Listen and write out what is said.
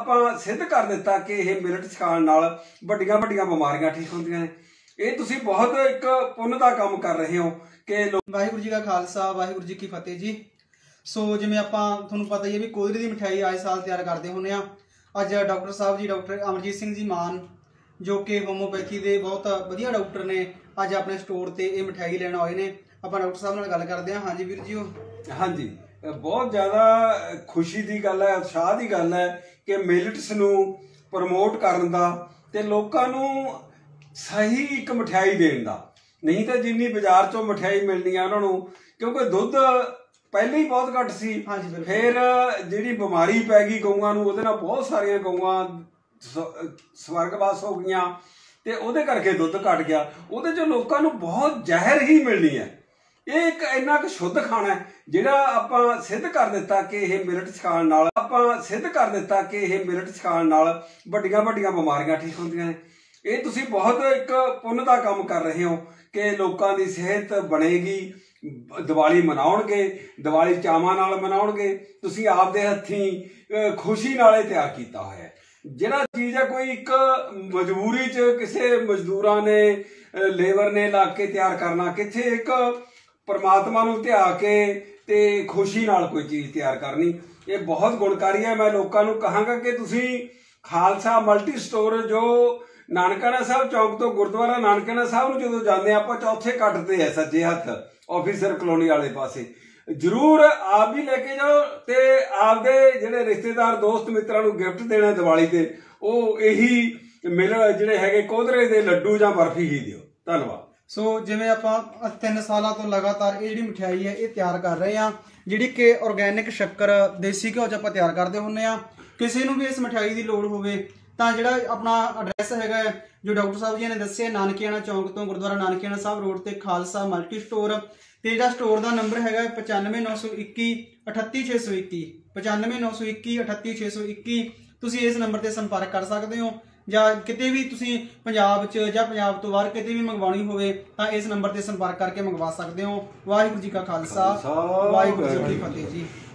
ਆਪਾਂ सिद्ध कर दिता कि यह मिलट खाण नाल वड्डियां वड्डियां बीमारियां ठीक होंदियां ने। ये तुसीं बहुत एक पुण्य दा काम कर रहे हो कि वाहिगुरू जी का खालसा वाहिगुरू जी की फतेह जी। सो जिवें आपां तुहानूं पता ही है भी कोदरी दी मिठाई आए साल तैयार करते हुंदे आ। अज डॉक्टर साहब जी डॉक्टर अमरजीत सिंह जी मान जो कि होम्योपैथी के बहुत वधिया डॉक्टर ने अज अपने स्टोर ते ये मिठाई लैण आए ने। आपां डॉक्टर साहब नाल गल करदे हां। हाँ जी वीर जी। हाँ जी, बहुत ज़्यादा खुशी की गल है, उत्साह की गल है कि मिलट्स नूं प्रमोट करन दा ते लोकां नूं सही एक मिठाई देण दा। नहीं तो जिन्नी बाजार चों मिठाई मिलनी है उन्होंने, क्योंकि दुध पहले ही बहुत घट सी, फिर जिहड़ी बीमारी पै गई गऊआं नूं उहदे नाल बहुत सारियां गऊआं स्वर्गवास हो गईयां ते उहदे करके दुध घट गया। उहदे चों लोकां नूं बहुत जहर ही मिलनी है। ये एक इन्ना क शुद्ध खाना है जिहड़ा आपां सिद्ध कर दिता कि यह मिलट खाण नाल सिद्ध कर दिता कि यह मिलट खाण नाल वड्डियां वड्डियां बीमारियां ठीक होंदियां ने। ये तुसीं बहुत एक पुण्य दा काम कर रहे हो कि लोकां दी सेहत बनेगी। दिवाली मनाउणगे, दिवाली चावां नाल मनाउणगे। तुसीं आपदे हत्थीं खुशी नाल तैयार कीता होया है। जिहड़ा चीज़ है कोई एक मजबूरी च किसी मजदूरां ने लेबर ने ला के तैयार करना, किथे एक परमात्मा नूं ध्या के ते खुशी नाल कोई चीज़ तैयार करनी, ये बहुत गुणकारी है। मैं लोकां नूं कहांगा कि तुसीं खालसा मल्टी स्टोर जो नानकाना साहब चौक तो गुरुद्वारा नानकाना साहब नूं जदों जांदे आपां चौथे कट ते है सज्जे हत्थ ऑफिसर कलोनी वाले पासे, जरूर आप भी लेके जाओ ते आपदे जिहड़े रिश्तेदार दोस्त मित्रां नूं गिफ्ट देना दिवाली ते ओह यही मिल जिहड़े हैगे कोदरे दे लड्डू जां बर्फी ही दिओ। धन्नवाद। सो जिवें आपां 3 सालों तो लगातार ये जिहड़ी मिठाई है ये तैयार कर रहे हैं, जिहड़ी कि ऑर्गेनिक शक्कर देसी घिओ च आपां तैयार करते हुंदे आ। किसी नूं भी इस मिठाई की लोड़ होवे तां जिहड़ा अपना एड्रैस हैगा जो डॉक्टर साहब जी ने दस्सिआ नानकियाना चौक तो गुरुद्वारा नानकियाना साहब रोड ते खालसा मल्टी स्टोर ते जिहड़ा स्टोर का नंबर हैगा 9591 38621 9591 38621। तुसीं इस नंबर ते संपर्क कर सकते हो ਜਾਂ ਕਿਤੇ ਵੀ ਤੁਸੀਂ ਪੰਜਾਬ 'ਚ ਜਾਂ ਪੰਜਾਬ ਤੋਂ ਬਾਹਰ ਕਿਤੇ ਵੀ ਮੰਗਵਾਉਣੀ ਹੋਵੇ ਤਾਂ ਇਸ ਨੰਬਰ ਤੇ ਸੰਪਰਕ ਕਰਕੇ ਮੰਗਵਾ ਸਕਦੇ ਹੋ। ਵਾਹਿਗੁਰੂ ਜੀ ਕਾ ਖਾਲਸਾ ਵਾਹਿਗੁਰੂ ਜੀ ਕੀ ਫਤਿਹ ਜੀ।